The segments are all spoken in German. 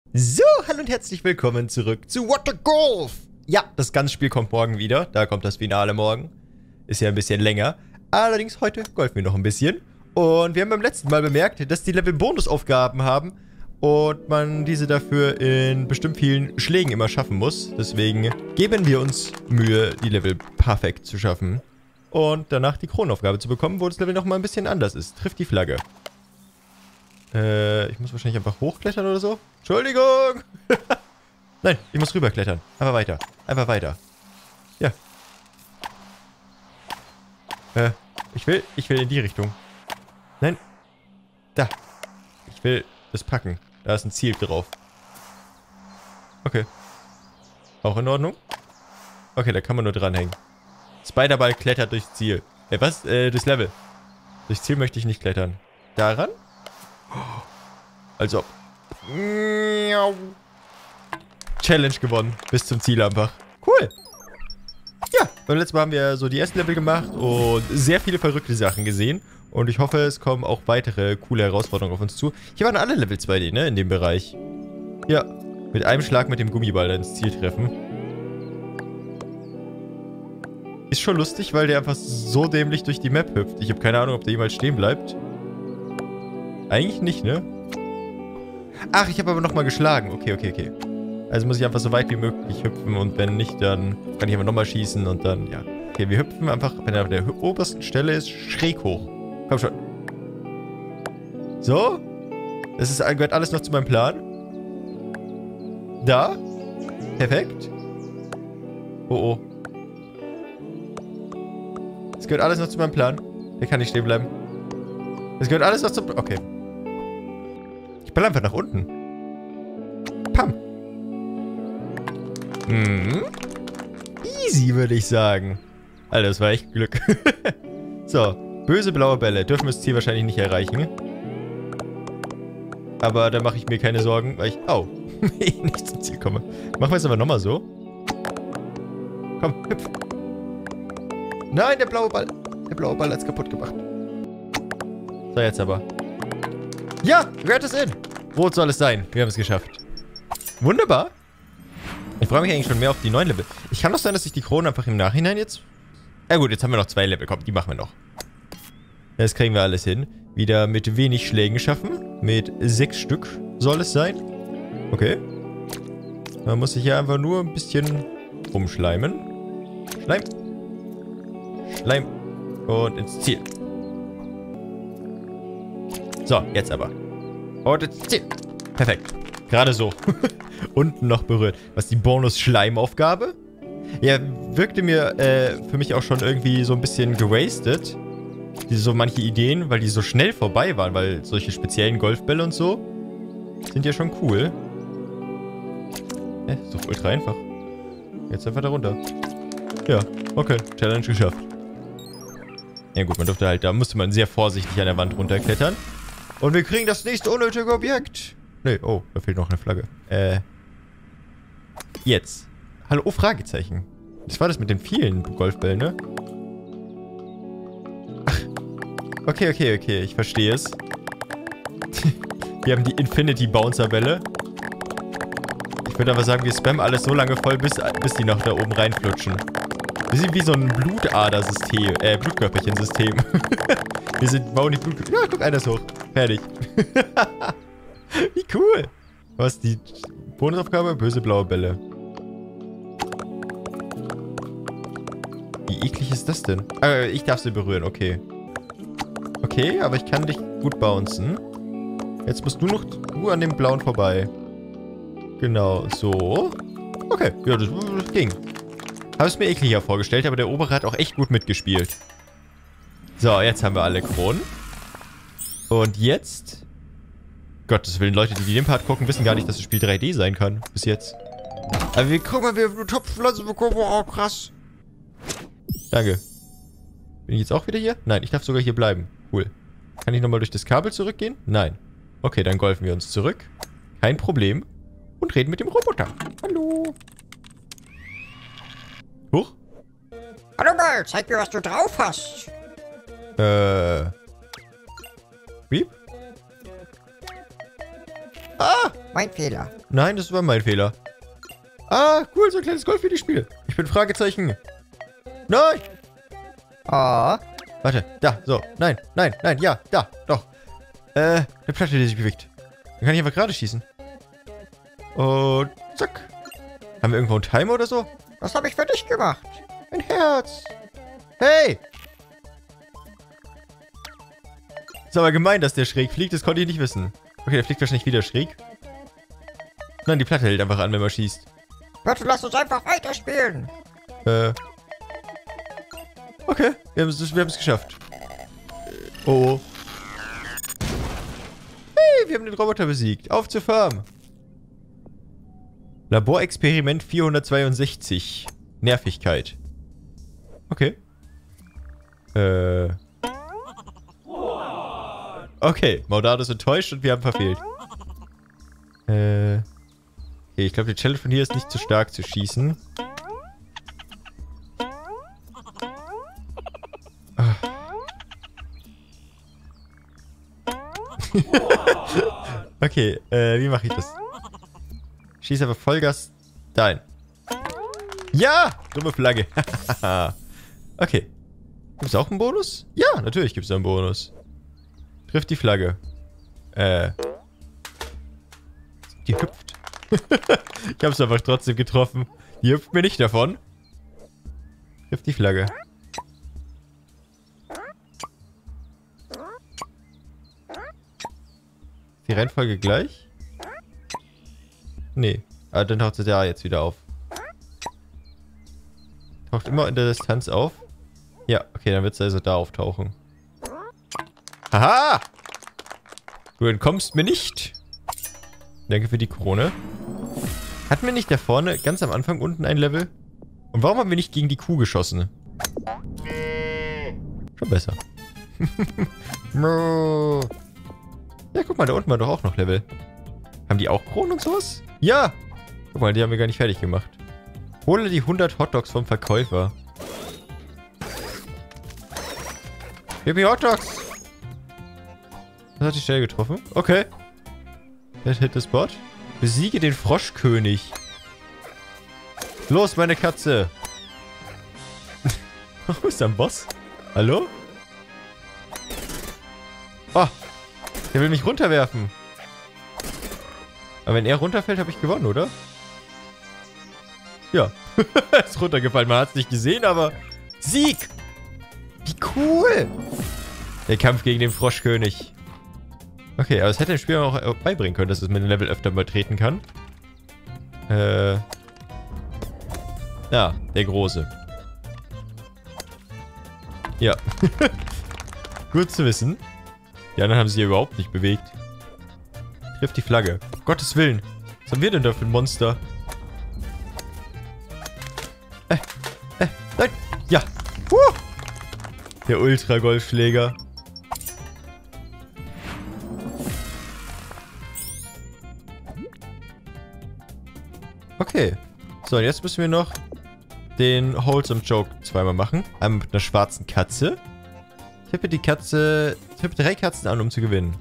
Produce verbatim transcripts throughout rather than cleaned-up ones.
So, hallo und herzlich willkommen zurück zu What the Golf! Ja, das ganze Spiel kommt morgen wieder. Da kommt das Finale morgen. Ist ja ein bisschen länger. Allerdings heute golfen wir noch ein bisschen. Und wir haben beim letzten Mal bemerkt, dass die Level Bonusaufgaben haben. Und man diese dafür in bestimmt vielen Schlägen immer schaffen muss. Deswegen geben wir uns Mühe, die Level perfekt zu schaffen. Und danach die Kronenaufgabe zu bekommen, wo das Level nochmal ein bisschen anders ist. Trifft die Flagge. Äh, ich muss wahrscheinlich einfach hochklettern oder so. Entschuldigung! Nein, ich muss rüberklettern. Einfach weiter. Einfach weiter. Ja. Äh, ich will, ich will in die Richtung. Nein. Da. Ich will das packen. Da ist ein Ziel drauf. Okay. Auch in Ordnung? Okay, da kann man nur dranhängen. Spiderball klettert durchs Ziel. Äh, was? Äh, durchs Level. Durchs Ziel möchte ich nicht klettern. Daran? Also. Challenge gewonnen. Bis zum Ziel einfach. Cool. Ja, beim letzten Mal haben wir so die ersten Level gemacht und sehr viele verrückte Sachen gesehen. Und ich hoffe, es kommen auch weitere coole Herausforderungen auf uns zu. Hier waren alle Level zwei D, ne? In dem Bereich. Ja. Mit einem Schlag mit dem Gummiball dann ins Ziel treffen. Ist schon lustig, weil der einfach so dämlich durch die Map hüpft. Ich habe keine Ahnung, ob der jemals stehen bleibt. Eigentlich nicht, ne? Ach, ich habe aber nochmal geschlagen. Okay, okay, okay. Also muss ich einfach so weit wie möglich hüpfen und wenn nicht, dann kann ich einfach nochmal schießen und dann, ja. Okay, wir hüpfen einfach, wenn er auf der obersten Stelle ist, schräg hoch. Komm schon. So. Das ist, gehört alles noch zu meinem Plan. Da. Perfekt. Oh, oh. Das gehört alles noch zu meinem Plan. Der kann nicht stehen bleiben. Das gehört alles noch zum... Okay. Ich ball einfach nach unten. Pam. Hm. Easy, würde ich sagen. Alter, das war echt Glück. So. Böse blaue Bälle. Dürfen wir das Ziel wahrscheinlich nicht erreichen. Aber da mache ich mir keine Sorgen, weil ich... Au. nicht zum Ziel komme. Machen wir es aber nochmal so. Komm, hüpf. Nein, der blaue Ball. Der blaue Ball hat's kaputt gemacht. So, jetzt aber. Ja, gehört es in. Rot soll es sein. Wir haben es geschafft. Wunderbar. Ich freue mich eigentlich schon mehr auf die neuen Level. Ich kann doch sein, dass ich die Krone einfach im Nachhinein jetzt... Ja gut, jetzt haben wir noch zwei Level. Komm, die machen wir noch. Das kriegen wir alles hin. Wieder mit wenig Schlägen schaffen. Mit sechs Stück soll es sein. Okay. Man muss sich hier einfach nur ein bisschen rumschleimen. Schleim. Schleim. Und ins Ziel. So, jetzt aber. Und ins Ziel. Perfekt. Gerade so. Unten noch berührt. Was die Bonus-Schleimaufgabe? Ja, wirkte mir äh, für mich auch schon irgendwie so ein bisschen gewastet. Diese so manche Ideen, weil die so schnell vorbei waren, weil solche speziellen Golfbälle und so sind ja schon cool. Äh, ist doch ultra einfach. Jetzt einfach da runter. Ja, okay. Challenge geschafft. Ja gut, man durfte halt, da musste man sehr vorsichtig an der Wand runterklettern. Und wir kriegen das nächste unnötige Objekt. Nee, oh, da fehlt noch eine Flagge. Äh. Jetzt. Hallo, oh, Fragezeichen. Das war das mit den vielen Golfbällen, ne? Ach. Okay, okay, okay, ich verstehe es. Wir haben die Infinity Bouncer Bälle. Ich würde aber sagen, wir spammen alles so lange voll, bis, bis die noch da oben reinflutschen. Wir sind wie so ein Blutader-System, äh, Blutkörperchen-System. Wir sind, bauen die Blutkörperchen. Ja, guck, einer ist hoch. Fertig. Wie cool. Was, die Bonusaufgabe? Böse blaue Bälle. Wie eklig ist das denn? Ah, ich darf sie berühren, okay. Okay, aber ich kann dich gut bouncen. Jetzt musst du noch du an dem blauen vorbei. Genau, so. Okay, ja, das, das ging. Habe es mir ekliger vorgestellt, aber der obere hat auch echt gut mitgespielt. So, jetzt haben wir alle Kronen. Und jetzt... Gottes Willen, Leute, die den Part gucken, wissen gar nicht, dass das Spiel drei D sein kann. Bis jetzt. Aber wir gucken mal, wir haben eine Topfpflanze bekommen. Oh, krass. Danke. Bin ich jetzt auch wieder hier? Nein, ich darf sogar hier bleiben. Cool. Kann ich nochmal durch das Kabel zurückgehen? Nein. Okay, dann golfen wir uns zurück. Kein Problem. Und reden mit dem Roboter. Hallo. Huch. Hallo Ball, zeig mir, was du drauf hast. Äh. Wie? Ah! Mein Fehler. Nein, das war mein Fehler. Ah, cool, so ein kleines Golf-Videospiel. Ich bin Fragezeichen. Nein! Oh. Warte, da, so. Nein, nein, nein, ja, da, doch. Äh, eine Platte, die sich bewegt. Dann kann ich einfach gerade schießen. Und zack. Haben wir irgendwo einen Timer oder so? Was habe ich für dich gemacht? Ein Herz. Hey! Ist aber gemein, dass der schräg fliegt. Das konnte ich nicht wissen. Okay, der fliegt wahrscheinlich wieder schräg. Nein, die Platte hält einfach an, wenn man schießt. Bitte lass uns einfach weiterspielen. Äh. Okay, wir haben es wir haben es geschafft. Oh, oh. Hey, wir haben den Roboter besiegt. Auf zur Farm. Laborexperiment vierhundertzweiundsechzig. Nervigkeit. Okay. Äh. Okay, Maudado ist enttäuscht und wir haben verfehlt. Äh. Okay, ich glaube, die Challenge von hier ist nicht zu stark zu schießen. Ah. Okay, äh, wie mache ich das? Schieß aber Vollgas dahin. Ja! Dumme Flagge. Okay. Gibt es auch einen Bonus? Ja, natürlich gibt es einen Bonus. Trifft die Flagge. Äh. Die hüpft. Ich habe es einfach trotzdem getroffen. Die hüpft mir nicht davon. Trifft die Flagge. Die Reihenfolge gleich? Nee. Ah, dann taucht sie da jetzt wieder auf. Taucht immer in der Distanz auf. Ja, okay, dann wird sie also da auftauchen. Haha! Du entkommst mir nicht. Danke für die Krone. Hatten wir nicht da vorne ganz am Anfang unten ein Level? Und warum haben wir nicht gegen die Kuh geschossen? Schon besser. Ja, guck mal, da unten war doch auch noch Level. Haben die auch Kronen und sowas? Ja! Guck mal, die haben wir gar nicht fertig gemacht. Hole die hundert Hotdogs vom Verkäufer. Gib mir Hotdogs! Das hat die Stelle getroffen. Okay. That hit the spot. Besiege den Froschkönig. Los, meine Katze! Wo ist der Boss? Hallo? Oh! Der will mich runterwerfen. Aber wenn er runterfällt, habe ich gewonnen, oder? Ja. Er ist runtergefallen. Man hat es nicht gesehen, aber... Sieg! Wie cool! Der Kampf gegen den Froschkönig. Okay, aber es hätte dem Spiel auch beibringen können, dass es mit dem Level öfter mal treten kann. Äh... Ja, der Große. Ja. Gut zu wissen. Die anderen haben sich hier überhaupt nicht bewegt. Trifft die Flagge. Um Gottes Willen. Was haben wir denn da für ein Monster? Äh, äh, nein. Ja. Huh. Der Ultra-Golfschläger. Okay. So, und jetzt müssen wir noch den Wholesome Joke zweimal machen. Einmal mit einer schwarzen Katze. Tippe die Katze... Tippe drei Katzen an, um zu gewinnen.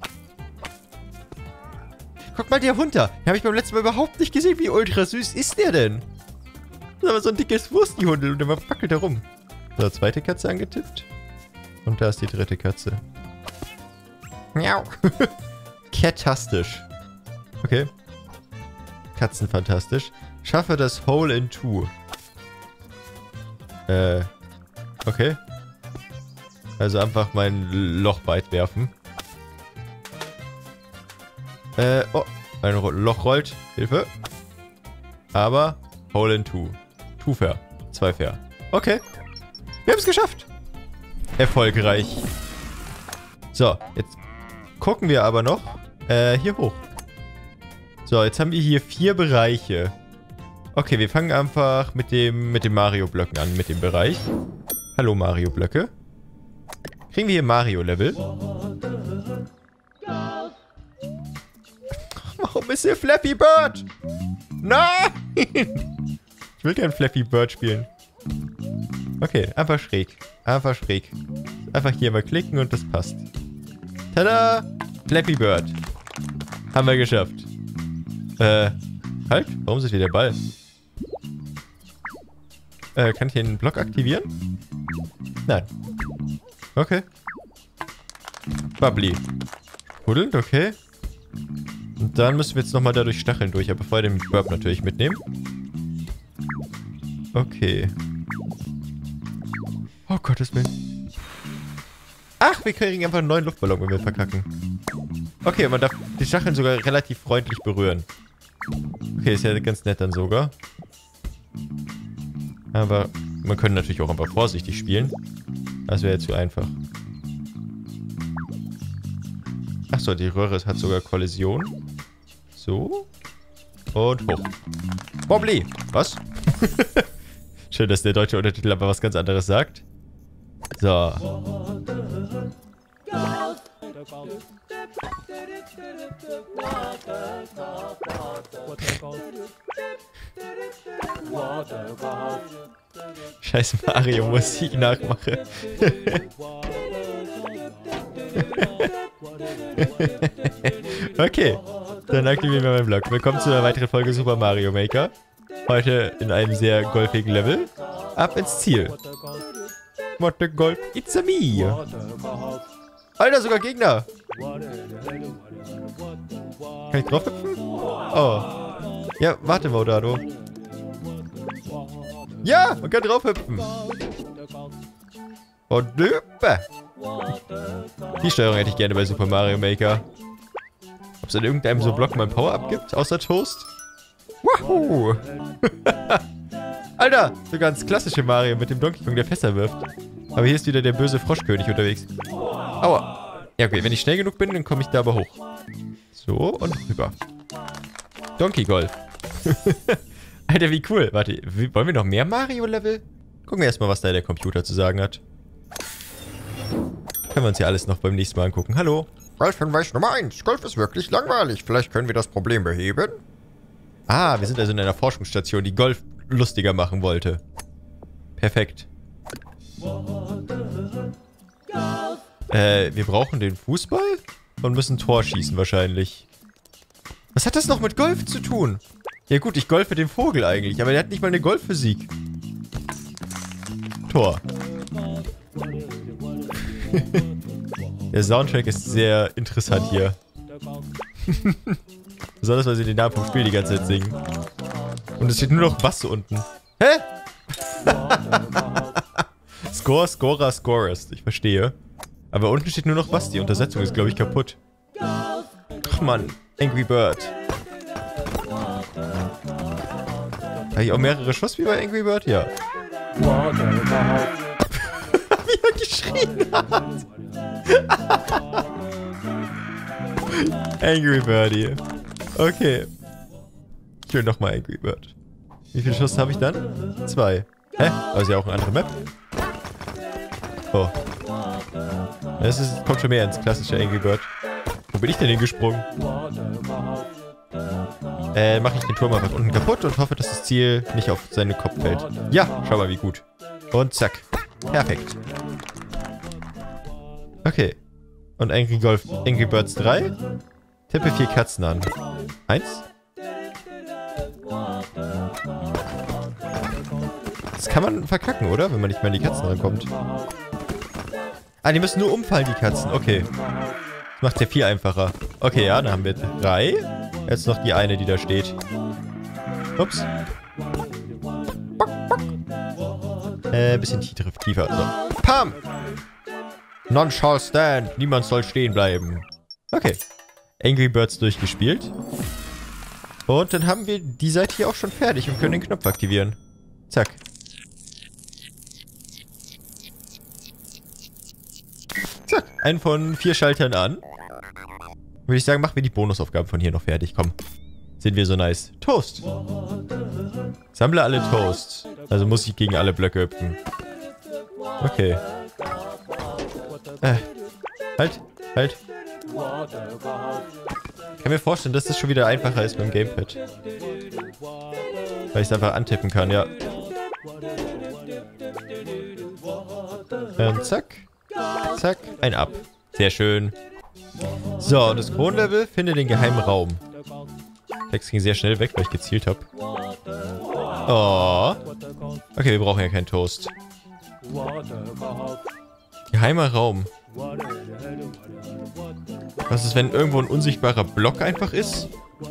Guck mal, der Hund da. Den habe ich beim letzten Mal überhaupt nicht gesehen. Wie ultra süß ist der denn? Das ist aber so ein dickes Wurstihundel und der wackelt da rum. So, zweite Katze angetippt. Und da ist die dritte Katze. Miau. Katastisch. Okay. Katzenfantastisch. Schaffe das Hole in Two. Äh. Okay. Also einfach mein Lochbeit werfen. Äh, oh. Ein Loch rollt. Hilfe. Aber Hole in Two. Two fair. Zwei fair. Okay. Wir haben es geschafft. Erfolgreich. So, jetzt gucken wir aber noch äh, hier hoch. So, jetzt haben wir hier vier Bereiche. Okay, wir fangen einfach mit dem mit den Mario-Blöcken an, mit dem Bereich. Hallo Mario-Blöcke. Kriegen wir hier Mario-Level? Warum ist hier Flappy Bird? Nein! Ich will kein Flappy Bird spielen. Okay, einfach schräg. Einfach schräg. Einfach hier mal klicken und das passt. Tada! Flappy Bird. Haben wir geschafft. Äh, halt? Warum ist wieder der Ball? Äh, kann ich den Block aktivieren? Nein. Okay. Bubbly. Huddelt, okay. Und dann müssen wir jetzt nochmal da durch Stacheln durch, aber vorher den Burp natürlich mitnehmen. Okay. Oh Gottes Willen. Ach, wir kriegen einfach einen neuen Luftballon, wenn wir verkacken. Okay, man darf die Stacheln sogar relativ freundlich berühren. Okay, ist ja ganz nett dann sogar. Aber man könnte natürlich auch einfach vorsichtig spielen. Das wäre jetzt zu einfach. Achso, die Röhre hat sogar Kollision. So. Und hoch. Wobbly! Was? Schön, dass der deutsche Untertitel aber was ganz anderes sagt. So. Scheiß Mario-Musik nachmache. Okay, dann aktivieren wir meinen Blog. Willkommen zu einer weiteren Folge Super Mario Maker. Heute in einem sehr golfigen Level. Ab ins Ziel. What the Golf, it's a me. Alter, sogar Gegner. Kann ich drauf hüpfen? Oh. Ja, warte, Maudado. Ja, man kann drauf hüpfen. Und Nöpe. Die Steuerung hätte ich gerne bei Super Mario Maker. Ob es in irgendeinem so Block mal ein Power-Up gibt, außer Toast? Wahoo! Alter, so ganz klassische Mario mit dem Donkey Kong, der Fässer wirft. Aber hier ist wieder der böse Froschkönig unterwegs. Aua. Ja, okay, wenn ich schnell genug bin, dann komme ich da aber hoch. So, und rüber. Donkey Golf. Alter, wie cool. Warte, wollen wir noch mehr Mario-Level? Gucken wir erstmal, was da der Computer zu sagen hat. Können wir uns ja alles noch beim nächsten Mal angucken. Hallo. Golfhinweis Nummer eins. Golf ist wirklich langweilig. Vielleicht können wir das Problem beheben. Ah, wir sind also in einer Forschungsstation, die Golf lustiger machen wollte. Perfekt. Äh, wir brauchen den Fußball und müssen Tor schießen wahrscheinlich. Was hat das noch mit Golf zu tun? Ja gut, ich golfe den Vogel eigentlich, aber der hat nicht mal eine Golfphysik. Tor. Der Soundtrack ist sehr interessant hier. Besonders, weil sie den Namen vom Spiel die ganze Zeit singen. Und es steht nur noch was unten. Hä? Score, Scorer, Scorest. Ich verstehe. Aber unten steht nur noch was. Die Untersetzung ist, glaube ich, kaputt. Ach man, Angry Bird. Habe ich auch mehrere Schuss wie bei Angry Bird? Ja. Wie er geschrien hat. Angry Birdie. Okay. Ich will nochmal Angry Bird. Wie viele Schuss habe ich dann? Zwei. Hä? Aber ist ja auch eine andere Map. Oh. Das ist, kommt schon mehr ins klassische Angry Bird. Wo bin ich denn hingesprungen? Äh, mache ich den Turm einfach unten kaputt und hoffe, dass das Ziel nicht auf seinen Kopf fällt. Ja, schau mal wie gut. Und zack. Perfekt. Okay. Und Angry Golf, Angry Birds drei. Tippe vier Katzen an. Eins. Das kann man verkacken, oder? Wenn man nicht mehr an die Katzen rankommt. Ah, die müssen nur umfallen, die Katzen. Okay. Das macht ja viel einfacher. Okay, ja, dann haben wir drei. Jetzt noch die eine, die da steht. Ups. Äh, bisschen tiefer. tiefer. So. Pam! None shall stand. Niemand soll stehen bleiben. Okay. Angry Birds durchgespielt. Und dann haben wir die Seite hier auch schon fertig und können den Knopf aktivieren. Zack. Zack. Einen von vier Schaltern an. Würde ich sagen, machen wir die Bonusaufgaben von hier noch fertig. Komm. Sind wir so nice. Toast. Sammle alle Toast. Also muss ich gegen alle Blöcke hüpfen. Okay. Äh. Halt. Halt. Ich kann mir vorstellen, dass das schon wieder einfacher ist beim Gamepad. Weil ich es einfach antippen kann, ja. Und zack. Zack. Ein Ab. Sehr schön. So, und das Kronlevel, finde den geheimen Raum. Flex ging sehr schnell weg, weil ich gezielt habe. Oh. Okay, wir brauchen ja keinen Toast. Geheimer Raum. Was ist, wenn irgendwo ein unsichtbarer Block einfach ist?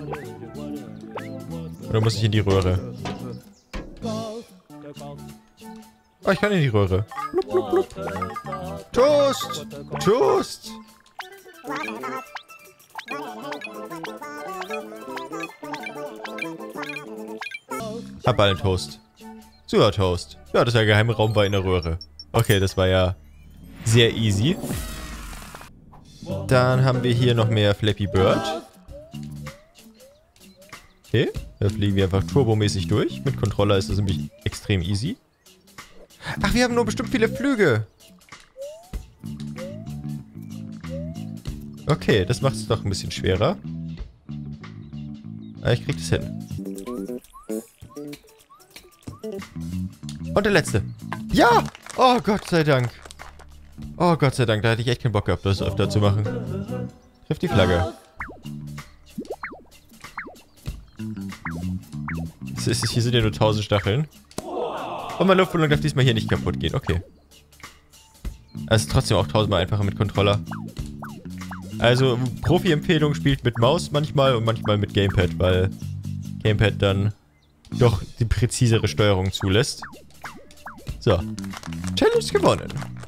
Oder muss ich in die Röhre? Oh, ich kann in die Röhre. Blub, blub, blub. Toast! Toast! Hab allen Toast. Super Toast. Ja, das der geheime Raum war in der Röhre. Okay, das war ja sehr easy. Dann haben wir hier noch mehr Flappy Bird. Okay, da fliegen wir einfach turbomäßig durch. Mit Controller ist das nämlich extrem easy. Ach, wir haben nur bestimmt viele Flüge. Okay, das macht es doch ein bisschen schwerer. Aber ich krieg das hin. Und der letzte. Ja! Oh, Gott sei Dank. Oh, Gott sei Dank. Da hätte ich echt keinen Bock gehabt, das öfter zu machen. Trifft die Flagge. Es ist, hier sind ja nur tausend Stacheln. Und mein Luftballon darf diesmal hier nicht kaputt gehen. Okay. Es ist trotzdem auch tausendmal einfacher mit Controller. Also, Profi-Empfehlung, spielt mit Maus manchmal und manchmal mit Gamepad, weil Gamepad dann doch die präzisere Steuerung zulässt. So. Challenge gewonnen.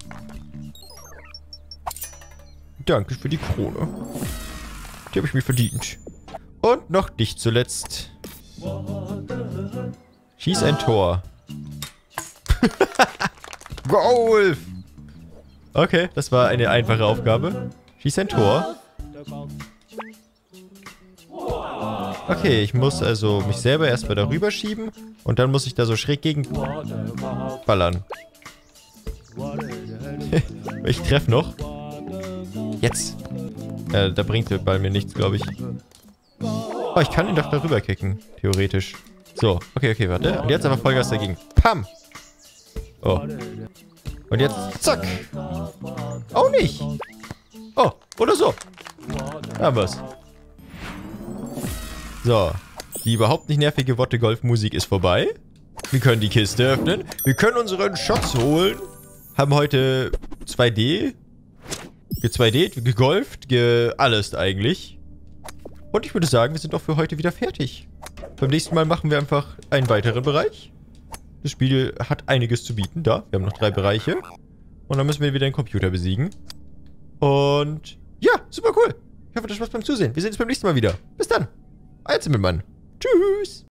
Danke für die Krone. Die habe ich mir verdient. Und noch dich zuletzt. Schieß ein Tor. Golf! Okay, das war eine einfache Aufgabe. Schieß ein Tor. Okay, ich muss also mich selber erstmal darüber schieben. Und dann muss ich da so schräg gegen ballern. Ich treffe noch. Jetzt. Äh, da bringt der Ball mir nichts, glaube ich. Oh, ich kann ihn doch darüber kicken. Theoretisch. So, okay, okay, warte. Und jetzt einfach Vollgas dagegen. Pam! Oh. Und jetzt, zack. Auch nicht. Oh, oder so. Da haben wir's. So. Die überhaupt nicht nervige Wotte-Golf-Musik ist vorbei. Wir können die Kiste öffnen. Wir können unseren Schatz holen. Haben heute zwei D. Ge zwei D, gegolft, ge alles eigentlich. Und ich würde sagen, wir sind auch für heute wieder fertig. Beim nächsten Mal machen wir einfach einen weiteren Bereich. Das Spiel hat einiges zu bieten. Da, wir haben noch drei Bereiche. Und dann müssen wir wieder den Computer besiegen. Und ja, super cool. Ich hoffe, das Spaß beim Zusehen. Wir sehen uns beim nächsten Mal wieder. Bis dann. Euer Zimmermann. Tschüss.